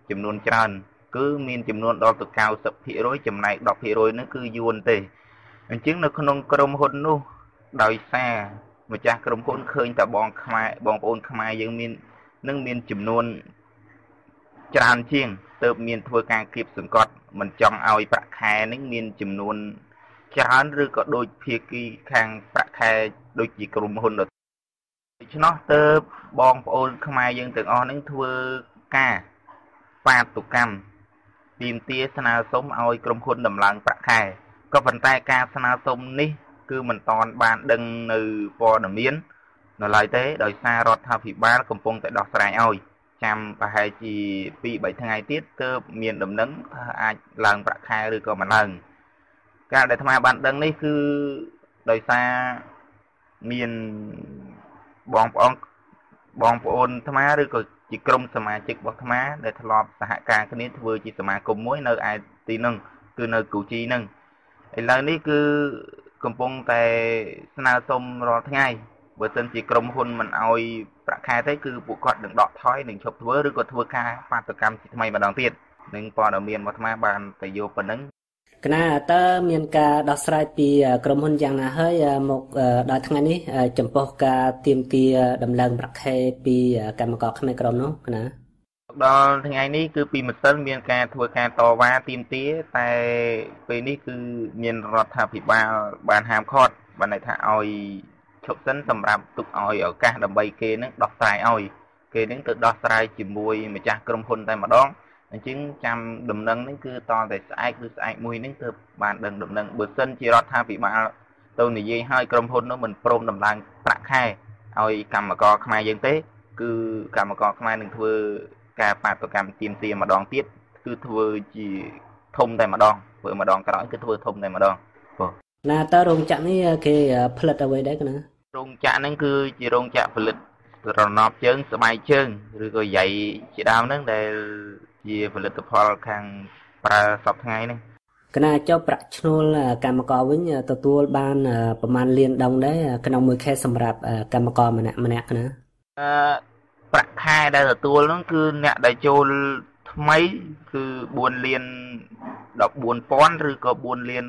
S5: ចំនួនច្រើនគឺមានចំនួនដល់ទៅ90% ចំណែក 10% ហ្នឹងគឺយួនទេអញ្ចឹងនៅក្នុងក្រុមហ៊ុននោះដោយសារម្ចាស់ក្រុមហ៊ុនឃើញតែបងប្អូនខ្មែរយើងមានចំនួនច្រើនជាងទើបមានធ្វើការគៀបសង្កត់មិនចង់ឲ្យប្រាក់ខែនេះមានចំនួនច្រើនឬក៏ដូចភាគីខាងប្រាក់ខែដូចជាក្រុមហ៊ុនដូច្នោះទើបបងប្អូនខ្មែរយើងទាំងអស់នឹងធ្វើការបាតុកម្មទាមទារស្នើសុំឲ្យក្រុមហ៊ុនដំឡើងប្រាក់ខែក៏ប៉ុន្តែការស្នើសុំនេះគឺមិនតាន់បានដឹងនៅព័ត៌មាននៅឡើយទេដោយសាររដ្ឋាភិបាលកំពុងតែដោះស្រាយឲ្យចាំប្រហែលជា 2-3 ថ្ងៃទៀតទើបមានដំណឹងថាអាចឡើងប្រាក់ខែឬក៏មិនឡើងការដែលអាត្មាបានដឹងនេះគឺដោយសារមានបងប្អូនអាត្មាឬក៏ជាក្រុមសមាជិករបស់អាត្មាដែលធ្លាប់សហការគ្នាធ្វើជាសមាគមមួយនៅឯទីនោះគឺនៅគូជីហ្នឹងឥឡូវនេះគឺកំពុងតែស្នើសុំរាល់ថ្ងៃបើសិនជាក្រុមហ៊ុនមិនអោយប្រាក់ខែទេគឺពួកគាត់នឹងដកថយនឹងឈប់ធ្វើឬក៏ធ្វើការបាតុកម្មជាថ្មីម្ដងទៀតនឹងព័ត៌មានរបស់អាត្មាបានទៅយកប៉ុណ្ណឹង
S4: គណៈតើមានការដោះស្រាយពីក្រុមហ៊ុនយ៉ាងណាហើយមកដល់ថ្ងៃនេះចំពោះការទាមទារដំឡើងប្រាក់ខែពីកម្មករខ្មែរក្រមនោះគណៈ
S5: ដល់ថ្ងៃនេះគឺពីម្សិលមានការធ្វើការតវ៉ាទាមទារតែពេលនេះគឺមានរដ្ឋាភិបាលបានហាមឃាត់បានន័យថាឲ្យឈប់សិនសម្រាប់ទុកឲ្យឱកាសដើម្បីគេនឹងដោះស្រាយឲ្យគេនឹងទៅដោះស្រាយជាមួយម្ចាស់ក្រុមហ៊ុនតែម្ដងអញ្ចឹងចាំដំណឹងនេះគឺតតែស្អែកមួយនេះទើបបានដឹងដំណឹងបើសិនជារដ្ឋាភិបាលទៅនិយាយឲ្យក្រុមហ៊ុននោះមិនព្រមដំឡើងប្រាក់ខែឲ្យកម្មករខ្មែរយើងទេគឺកម្មករខ្មែរនឹងធ្វើការបាតុកម្មទាមទារម្ដងទៀតគឺធ្វើជាធំតែម្ដងធ្វើម្ដងក្រោយគឺធ្វើធំតែម្ដងបាទ
S4: ណាតើរោងចក្រនេះគេផលិតអ្វីដែរណា
S5: រោងចក្រហ្នឹងគឺជារោងចក្រផលិតរណបជើងស្បែកជើងឬក៏យ៉ៃជាដើមហ្នឹងដែលជាផលិតផលខាងប្រើសពថ្ងៃហ្នឹង
S4: គណៈចុះប្រាក់ឈ្នួលកម្មករវិញទទួលបានប្រមាណលានដងដែរក្នុងមួយខែសម្រាប់កម្មករម្នាក់ណា
S5: ប្រាក់ខែដែលទទួលហ្នឹងគឺអ្នកដែលចូលថ្មីគឺ4លាន14,000ឬក៏4លាន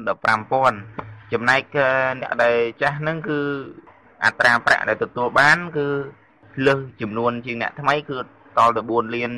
S5: 15,000ចំណែកអ្នកដែលចាស់ហ្នឹងគឺអត្រាប្រាក់ដែលទទួលបានគឺលើសចំនួនជាងអ្នកថ្មីគឺតទៅ4លាន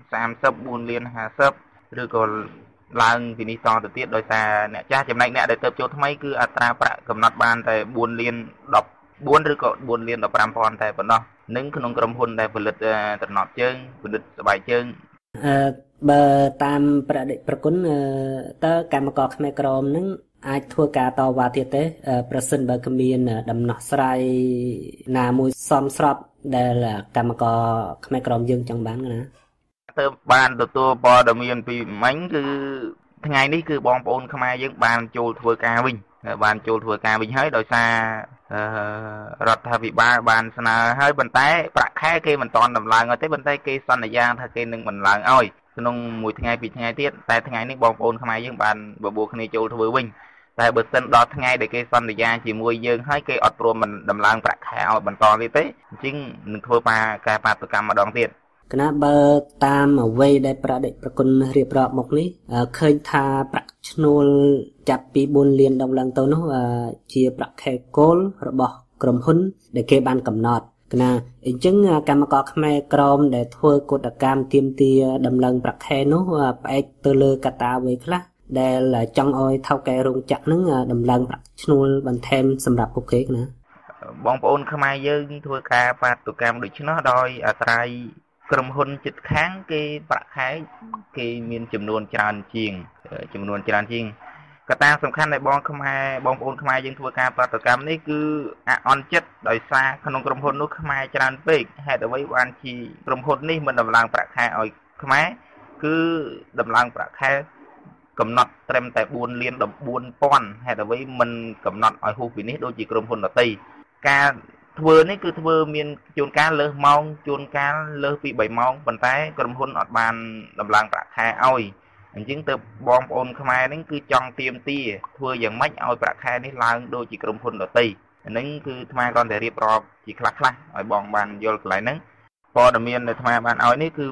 S5: 30 4លាន50ឬក៏ឡើងពីនេះតទៅទៀតដោយសារអ្នកចាស់ចំណែកអ្នកដែលទៅចូលថ្មីគឺអត្រាប្រាក់កំណត់បានតែ4លាន14ឬក៏4លាន15,000តែប៉ុណ្ណោះនឹងក្នុងក្រុមហ៊ុនដែលផលិតត្រណប់ជើងផលិតស្បែកជើង
S4: បើតាមប្រតិប្រគុណតើកម្មករខ្មែរក្រមនឹងអាចធ្វើការតវ៉ាទៀតទេប្រសិនបើគ្មានដំណោះស្រាយណាមួយសមស្របដែលកម្មករខ្មែរក្រមយើងចង់បានណា
S5: ទៅបានទទួលព័ត៌មានពីមិញគឺថ្ងៃនេះគឺបងប្អូនខ្មែរយើងបានចូលធ្វើការវិញហើយដោយសាររដ្ឋាភិបាលបានស្នើឲ្យប៉ុន្តែប្រាក់ខែគេមិនទាន់ដំឡើងឲ្យទេប៉ុន្តែគេសន្យាថាគេនឹងដំឡើងឲ្យក្នុងមួយថ្ងៃពីរថ្ងៃទៀតតែថ្ងៃនេះបងប្អូនខ្មែរយើងបានបបួលគ្នាចូលធ្វើវិញតែបើសិនដល់ថ្ងៃដែលគេសន្យាជាមួយយើងហើយគេអត់ព្រមមិនដំឡើងប្រាក់ខែឲ្យបន្តទៀតទេអញ្ចឹងនឹងធ្វើការបាតុកម្មម្ដងទៀត
S4: គណៈបើតាមអ្វីដែលប្រតិប្រគុណរៀបរាប់មកនេះឃើញថាប្រាក់ឈ្នួលចាប់ពី4លានដងឡើងទៅនោះជាប្រាក់ខែគោលរបស់ក្រុមហ៊ុនដែលគេបានកំណត់គណៈអញ្ចឹងកម្មករខ្មែរក្រមដែលធ្វើកតកម្មទាមទារដំឡើងប្រាក់ខែនោះផ្អែកទៅលើកត្តាអ្វីខ្លះដែលចង់ឲ្យថៅកែរោងចក្រនឹងដំឡើងប្រាក់ឈ្នួលបន្ថែមសម្រាប់ពួកគេណា
S5: បងប្អូនខ្មែរយើងធ្វើការបាតុកម្មដូច្នោះដោយអាស្រ័យក្រុមហ៊ុនជិតខាងគេប្រាក់ខែគេមានចំនួនច្រើនជាងកត្តាសំខាន់ដែលបងប្អូនខ្មែរយើងធ្វើការបាតុកម្មនេះគឺអន់ចិត្តដោយសារក្នុងក្រុមហ៊ុននោះខ្មែរច្រើនពេកហេតុអ្វីបានជាក្រុមហ៊ុននេះមិនដំឡើងប្រាក់ខែឲ្យខ្មែរគឺដំឡើងប្រាក់ខែកំណត់ត្រឹមតែ4លាន14,000ហេតុអ្វីមិនកំណត់ឲ្យហួសពីនេះដូចជាក្រុមហ៊ុនដទៃការធ្វើនេះគឺធ្វើមានជួនកាលលើសម៉ោងជួនកាលលើសពី3ម៉ោងប៉ុន្តែក្រុមហ៊ុនអត់បានដំឡើងប្រាក់ខែឲ្យអញ្ចឹងទៅបងប្អូនខ្មែរនេះគឺចង់ទាមទារធ្វើយ៉ាងម៉េចឲ្យប្រាក់ខែនេះឡើងដូចជាក្រុមហ៊ុនដទៃហ្នឹងគឺអាត្មាគ្រាន់តែរៀបរាប់ជាខ្លះៗឲ្យបងបានយល់កន្លែងហ្នឹងព័ត៌មានដែលអាត្មាបានឲ្យនេះគឺ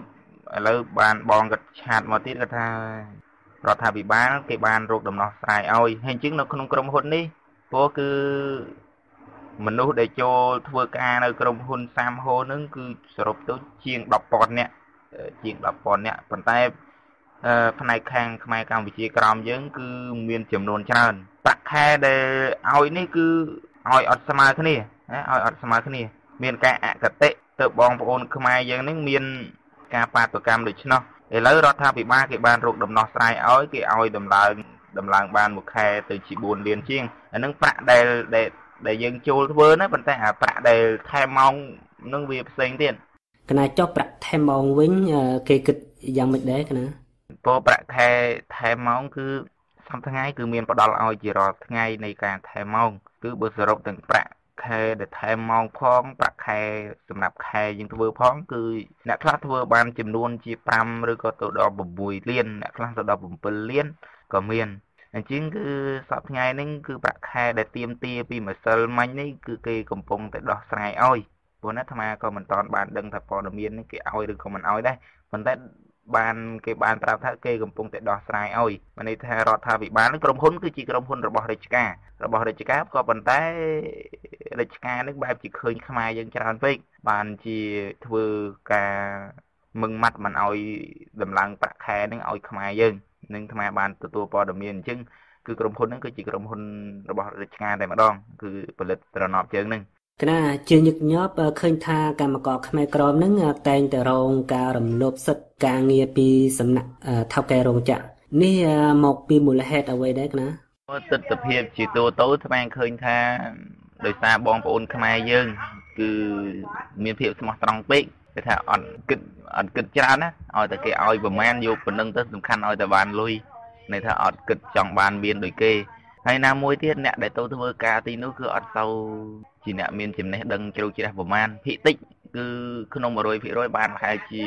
S5: ឥឡូវបានបងគាត់ឆាតមកទៀតគាត់ថារដ្ឋាភិបាលគេបានរកដំណោះស្រាយឲ្យហើយអញ្ចឹងនៅក្នុងក្រុមហ៊ុននេះព្រោះគឺមនុស្សដែលចូលធ្វើការនៅក្រុមហ៊ុនសាមហូនឹងគឺសរុបទៅជាង 10,000 នាក់ជាង 10,000 នាក់ប៉ុន្តែផ្នែកខាងខ្មែរកម្ពុជាក្រោមយើងគឺមានចំនួនច្រើនប្រាក់ខែដែលឲ្យនេះគឺឲ្យអត់ស្មើគ្នាណាឲ្យអត់ស្មើគ្នាមានការអកតេទៅបងប្អូនខ្មែរយើងនឹងមានការបាតុកម្មដូច្នោះឥឡូវរដ្ឋាភិបាលគេបានរកដំណោះស្រាយឲ្យគេឲ្យដំឡើងបានមួយខែទៅជា4លានជាងអានឹងប្រាក់ដែលយើងចូលធ្វើណាប៉ុន្តែអាប្រាក់ដែលថែមម៉ោងនឹងវាផ្សេងទៀត
S4: កណាចុះប្រាក់ថែមម៉ោងវិញគេគិតយ៉ាងម៉េចដែរកណា
S5: ព្រោះប្រាក់ខែថែមម៉ោងគឺសប្តាហ៍ថ្ងៃគឺមានផ្ដល់ឲ្យជារាល់ថ្ងៃនៃការថែមម៉ោងគឺបើសរុបទាំងប្រាក់ខែដែលថែមម៉ោងផងប្រាក់ខែសម្រាប់ខែយើងធ្វើផងគឺអ្នកខ្លះធ្វើបានចំនួនជា5ឬក៏ទៅដល់6លានអ្នកខ្លះទៅដល់7លានក៏មានអញ្ចឹងគឺសប្តាហ៍ថ្ងៃនេះគឺប្រាក់ខែដែលទៀមទាពីម្សិលមិញនេះគឺគេកំពុងតែដោះស្រាយឲ្យព្រោះណាអាត្មាក៏មិនតាន់បានដឹងថាព័ត៌មាននេះគេឲ្យឬក៏មិនឲ្យដែរប៉ុន្តែគេបានប្រាប់ថាគេកំពុងតែដោះស្រាយឲ្យមានន័យថារដ្ឋាភិបាលក្រុមហ៊ុនគឺជាក្រុមហ៊ុនរបស់រាជការក៏ប៉ុន្តែរាជការនេះបែបជាឃើញខ្មែរយើងច្រើនពេកបានជាធ្វើការមឹងម៉ាត់មិនឲ្យដំឡើងប្រាក់ខែនឹងឲ្យខ្មែរយើងនឹងអាត្មាបានទទួលព័ត៌មានអញ្ចឹងគឺក្រុមហ៊ុនហ្នឹងគឺជាក្រុមហ៊ុនរបស់រាជការតែម្ដងគឺផលិតត្រណប់ជើងហ្នឹង
S4: កណាជាញឹកញាប់ឃើញថាកម្មករខ្មែរក្រមហ្នឹងតែងតែរងការរំលោភសិទ្ធិការងារពីសំណាក់ថៅកែរោងចក្រនេះមកពីមូលហេតុអ្វីដែរកណា
S5: ទស្សនវិជ្ជាជាទូទៅស្មានឃើញថាដោយសារបងប្អូនខ្មែរយើងគឺមានភាពស្មោះត្រង់ពេកគេថាអត់គិតច្រើនណាឲ្យតែគេឲ្យប្រមាណយកប៉ុណ្្នឹងទៅសំខាន់ឲ្យតែបានលុយន័យថាអត់គិតចង់បានមានដូចគេហើយណាមួយទៀតអ្នកដែលទៅធ្វើការទីនោះគឺអត់ទៅជាអ្នកមានចំណេះដឹងជ្រៅជ្រះប្រមាណភាគតិចគឺក្នុង 100% បានប្រហែលជា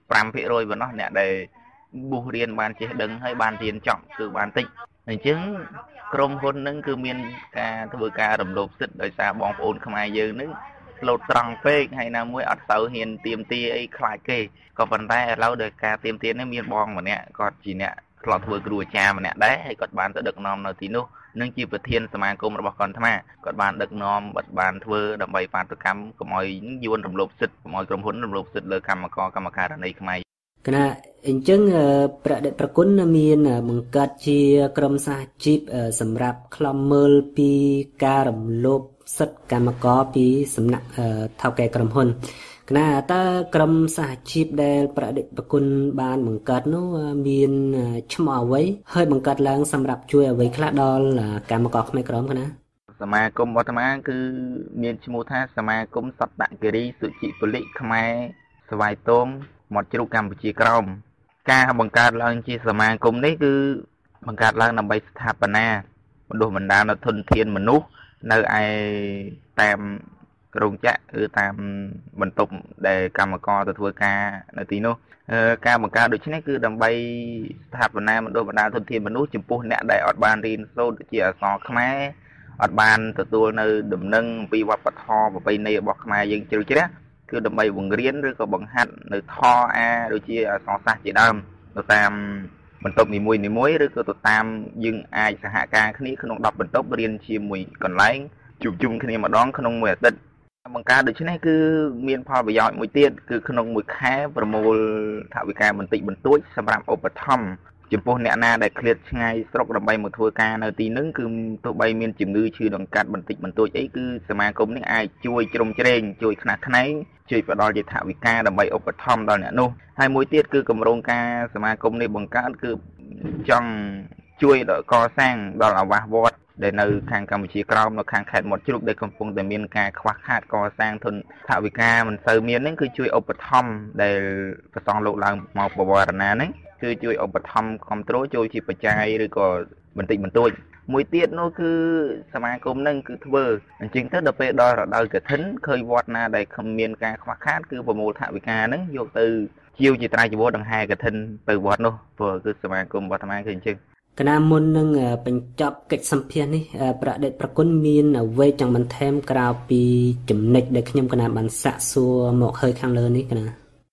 S5: 5% ប៉ុណ្ណោះអ្នកដែលបុះរៀនបានចេះដឹងហើយបានរៀនចប់គឺបានតិចអញ្ចឹងក្រុមហ៊ុននឹងគឺមានការធ្វើការរំលោភសិទ្ធិដោយសារបងប្អូនខ្មែរយើងនឹងស្លូតត្រង់ពេកហើយណាមួយអត់ទៅហ៊ានទៀមទាអីខ្លាចគេក៏ប៉ុន្តែឥឡូវដោយការទៀមទានេះមានបងម្នាក់គាត់ជាអ្នកធ្លាប់ធ្វើគ្រូអាចារ្យម្នាក់ដែរហើយគាត់បានទៅដឹកនាំនៅទីនោះនឹងជាប្រធានសមាគមរបស់គាត់គាត់បានដឹកនាំបានធ្វើដើម្បីបាតុកម្មកុំឲ្យយួនរំលោភសិទ្ធិកុំឲ្យក្រុមហ៊ុនរំលោភសិទ្ធិលើកម្មការិនីខ្មែរ
S4: កណាអញ្ចឹងប្រដេតប្រគុណមានបង្កើតជាក្រុមសហជីពសម្រាប់ខ្លំមើលពីការរំលោភសិទ្ធិកម្មករពីសំណាក់ថៅកែក្រុមហ៊ុនកណាតើក្រុមសហជីពដែលប្រដេតប្រគុណបានបង្កើតនោះមានឈ្មោះអ្វីហើយបង្កើតឡើងសម្រាប់ជួយអ្វីខ្លះដល់កម្មករខ្មែរក្រមកណា
S5: សមាគមរបស់អាត្មាគឺមានឈ្មោះថាសមាគមសត្តគិរីសុជីពលិខ្មែរស្វាយតងមាត់ជ្រូកកម្ពុជាក្រោមការបង្កើតឡើងជាសមាគមនេះគឺបង្កើតឡើងដើម្បីស្ថាបនាបណ្ដុះបណ្ដាលធនធានមនុស្សនៅឯតាមរោងចក្រឬតាមបន្ទប់ដែលកម្មករទៅធ្វើការនៅទីនោះការបង្កើតដូចនេះគឺដើម្បីស្ថាបនាបណ្ដុះបណ្ដាលធនធានមនុស្សចំពោះអ្នកដែលអត់បានរៀនសូត្រជាអក្សរខ្មែរអត់បានទទួលនៅដំណឹងអំពីវប្បធម៌ប្រពៃណីរបស់ខ្មែរយើងជ្រៅជ្រះគឺដើម្បីបង្រៀនឬក៏បង្ហាត់នៅថអាដូចជាអក្សរសាស្ត្រជាដើមទៅតាមបន្ទប់នីមួយឬក៏ទៅតាមយើងអាចសហការគ្នាក្នុង10បន្ទប់រៀនជាមួយកន្លែងជួបជុំគ្នាម្ដងក្នុងមួយអាទិត្យបង្ការដូច្នេះគឺមានផលប្រយោជន៍មួយទៀតគឺក្នុងមួយខែប្រមូលថវិកាបន្តិចបន្តួចសម្រាប់ឧបត្ថម្ភចំពោះអ្នកណាដែលឃ្លាតឆ្ងាយស្រុកដើម្បីមកធ្វើការនៅទីនោះគឺទោះបីមានជំងឺឈឺដង្កាត់បន្តិចបន្តួចអីគឺសមាគមនេះអាចជួយជ្រោមជ្រែងជួយខ្នះខ្នែងជួយផ្ដល់ជាថវិកាដើម្បីឧបត្ថម្ភដល់អ្នកនោះហើយមួយទៀតគឺគម្រោងការសមាគមនេះបង្កើតគឺចង់ជួយដល់កសាងដល់អាវាសវត្តដែលនៅខាងកម្ពុជាក្រោមនៅខាងខេត្តមាត់ជ្រូកដែលកំពុងតែមានការខ្វះខាតកសាងធនថវិកាមិនសូវមានហ្នឹងគឺជួយឧបត្ថម្ភដែលប្រសងលោកឡើងមកបវរណាហ្នឹងគឺជួយឧបត្ថម្ភគ្រប់គ្រងជួយជាបច្ច័យឬក៏បន្តិចបន្តួចមួយទៀតនោះគឺសមាគមហ្នឹងគឺធ្វើអញ្ចឹងទៅដល់ពេលដល់រដូវកឋិនឃើញវត្តណាដែលមានការខ្វះខាតគឺប្រមូលថវិកាហ្នឹងយកទៅជាវជាត្រៃជីវរដង្ហែកឋិនទៅវត្តនោះព្រោះគឺសមាគមរបស់អាត្មាគឺអញ្ចឹង
S4: កណាមុននឹងបញ្ចប់កិច្ចសម្ភាសន៍នេះប្រដេតប្រគុណមានអ្វីចង់បន្ថែមក្រៅពីចំណុចដែលខ្ញុំកណាបានសាកសួរមកហើយខាងលើនេះកណា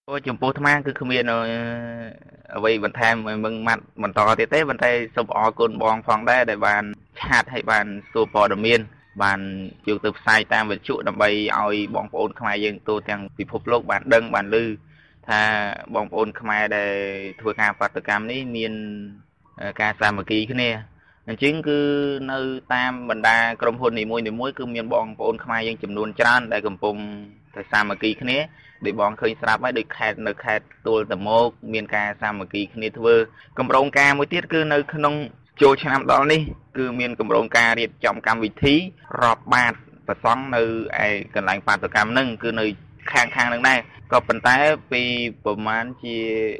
S5: ចំពោះអាត្មាគឺគ្មានអ្វីបន្ថែមឲ្យមឹងម៉ាត់បន្តទៀតទេប៉ុន្តែសូមអរគុណបងផងដែរដែលបានឆាតឲ្យបានសួរព័ត៌មានបានយកទៅផ្សាយតាមវិទ្យុដើម្បីឲ្យបងប្អូនខ្មែរយើងទូទាំងពិភពលោកបានដឹងបានឮថាបងប្អូនខ្មែរដែលធ្វើការបាតុកម្មនេះមានការសាមគ្គីគ្នាអញ្ចឹងគឺនៅតាមបណ្ដាក្រុមហ៊ុននីមួយៗគឺមានបងប្អូនខ្មែរយើងចំនួនច្រើនដែលកំពុងតែសាមគ្គីគ្នាដោយបងឃើញស្រាប់ហើយដោយខេត្តនៅខេត្តទួលតមោកមានការសាមគ្គីគ្នាធ្វើកម្រងការមួយទៀតគឺនៅក្នុងចូលឆ្នាំដល់នេះគឺមានកម្រងការរៀបចំកម្មវិធីរាប់បាតប្រសង់នៅឯកន្លែងបាតុកម្មហ្នឹងគឺនៅខាងហ្នឹងដែរក៏ប៉ុន្តែពីប្រហែលជា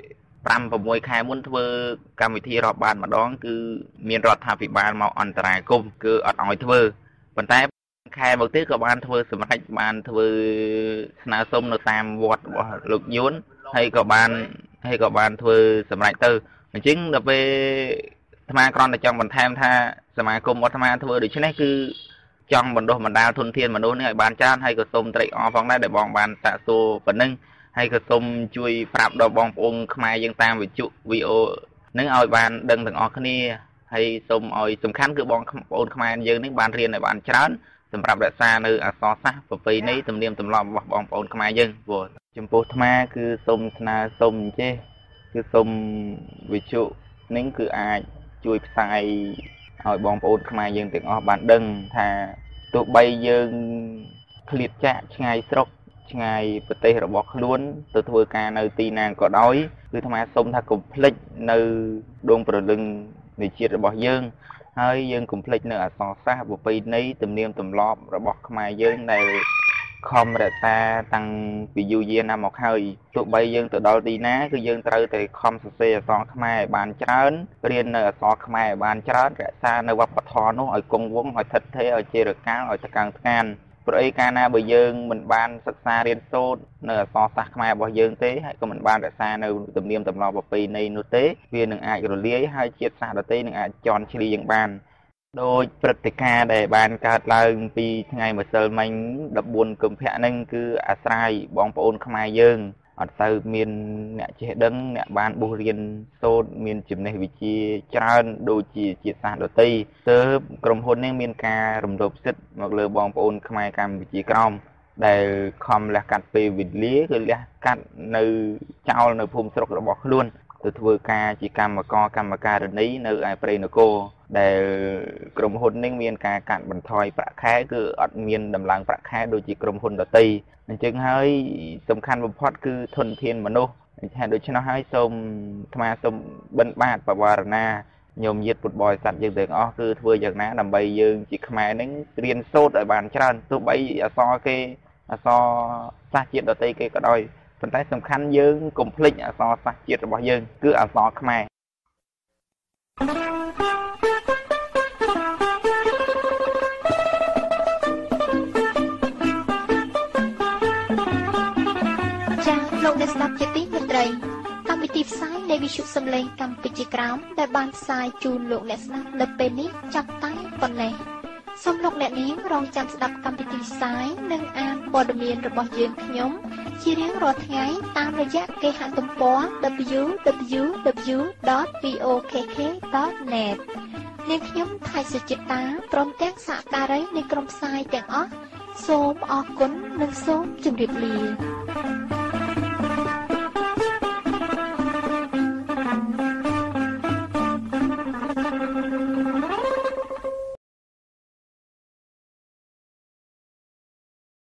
S5: 5-6 ខែមុនធ្វើកម្មវិធីរាប់បាតម្ដងគឺមានរដ្ឋាភិបាលមកអន្តរាគមន៍គឺអត់ឲ្យធ្វើប៉ុន្តែខែមកទៀតក៏បានធ្វើសម្រេចបានធ្វើស្នើសុំនៅតាមវត្តរបស់លោកយួនហើយក៏បានធ្វើសម្រេចទៅអញ្ចឹងដល់ពេលអាត្មាគ្រាន់តែចង់បន្ថែមថាសមាគមអាត្មាធ្វើដូច្នេះគឺចង់បណ្ដុះបណ្ដាលធនធានមនុស្សនេះឲ្យបានច្រើនហើយក៏សូមត្រេកអរផងដែរដែលបងបានសាកសួរប៉ុណ្ណឹងហើយក៏សូមជួយប្រាប់ដល់បងប្អូនខ្មែរយើងតាមវិទ្យុ VO នឹងឲ្យបានដឹងទាំងអស់គ្នាហើយសូមឲ្យសំខាន់គឺបងប្អូនខ្មែរយើងនេះបានរៀនឲ្យបានច្រើនសម្រាប់រក្សានៅអក្សរសាស្ត្រប្រពៃណីទំនៀមទម្លាប់របស់បងប្អូនខ្មែរយើងព្រោះចំពោះអាត្មាគឺសូមស្នើសុំចេះគឺសូមវិទ្យុនេះគឺអាចជួយផ្សាយឲ្យបងប្អូនខ្មែរយើងទាំងអស់បានដឹងថាទោះបីយើងឃ្លាតចាកឆ្ងាយស្រុកឆ្ងាយប្រទេសរបស់ខ្លួនទៅធ្វើការនៅទីណាក៏ដោយគឺអាត្មាសូមថាកុំភ្លេចនៅដងព្រលឹងនៃជាតិរបស់យើងហើយយើងកុំភ្លេចនៅអក្សរសាស្ត្រប្រពៃណីទំនៀមទម្លាប់របស់ខ្មែរយើងដែលខំរក្សាតាំងពីយូរយារណាស់មកហើយទោះបីយើងទៅដល់ទីណាគឺយើងត្រូវតែខំសរសេរអក្សរខ្មែរឲ្យបានច្រើនរៀននៅអក្សរខ្មែរឲ្យបានច្រើនរក្សានៅវប្បធម៌នោះឲ្យគង់វង្សឲ្យថិតថេរឲ្យជារកាលឲ្យតកាំងថ្ងានព្រោះអីកាលណាបើយើងមិនបានសិក្សារៀនសូត្រនៅអក្សរសាស្ត្រខ្មែររបស់យើងទេហើយក៏មិនបានរក្សានៅទំនៀមទម្លាប់ប្រពៃណីនោះទេវានឹងអាចរលាយហើយជាតិសាសន៍ដទៃនឹងអាចជន់ឈ្លីយើងបានដោយព្រឹត្តិការណ៍ដែលបានកើតឡើងពីថ្ងៃម្សិលមិញ14កុម្ភៈហ្នឹងគឺអាស្រ័យបងប្អូនខ្មែរយើងអត់ទៅមានអ្នកចេះដឹងអ្នកបានបួសរៀនសូត្រមានចំណេះវិជ្ជាច្រើនដូចជាជាតិសាសន៍ដទៃទើបក្រុមហ៊ុននេះមានការរំលោភសិទ្ធិមកលើបងប្អូនខ្មែរកម្ពុជាក្រោមដែលខំលះកាត់ពេលវេលាគឺលះកាត់នៅចោលនៅភូមិស្រុករបស់ខ្លួនទៅធ្វើការជាកម្មការិនីនៅឯព្រៃនគរដែលក្រុមហ៊ុននេះមានការកាត់បន្ថយប្រាក់ខែគឺអត់មានដំឡើងប្រាក់ខែដូចជាក្រុមហ៊ុនដទៃអញ្ចឹងហើយសំខាន់បំផុតគឺធនធានមនុស្សដូច្នោះហើយសូមអាត្មាសូមបិណ្ឌបាតបវារណាញោមញាតិពុទ្ធបរិស័ទយើងទាំងអស់គឺធ្វើយ៉ាងណាដើម្បីយើងជាខ្មែរនឹងរៀនសូត្រឲ្យបានច្រើនទោះបីអក្សរសាស្ត្រជាតិដទៃគេក៏ដោយប៉ុន្តែសំខាន់យើងកុំភ្លេចអក្សរសាស្ត្រជាតិរបស់យើងគឺអក្សរខ្មែរ
S6: លោកអ្នកស្ដាប់ជាទីមេត្រីកម្មវិធីផ្សាយនៃវិទ្យុសំឡេងកម្ពុជាក្រោមដែលបានផ្សាយជូនលោកអ្នកស្ដាប់នៅពេលនេះចាប់តែប៉ុណ្ណេះសូមលោកអ្នកនាងរងចាំស្ដាប់កម្មវិធីផ្សាយនិងអានព័ត៌មានរបស់យើងខ្ញុំជារៀងរាល់ថ្ងៃតាមរយៈគេហទំព័រ www.vokk.net នាងខ្ញុំថៃសុចិត្តាព្រមទាំងសហការីនៃក្រុមផ្សាយទាំងអស់សូមអរគុណនិងសូមជម្រាបលា